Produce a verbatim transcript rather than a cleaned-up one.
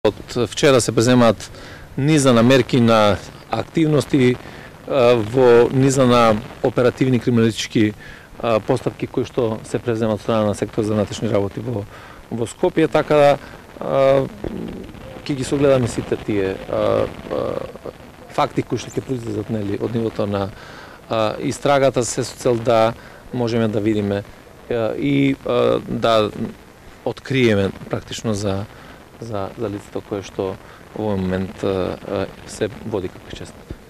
Од вчера се преземаат низа на мерки на активности во низа на оперативни криминалистички постапки кои што се преземаат од страна на сектор за внатрешни работи во во Скопје, така да ќе ги согледаме сите тие факти кои што ќе произлезат нели од нивото на истрагата, се со цел да можеме да видиме и да откриеме практично за за за лицето кое што во овој момент се води како честно.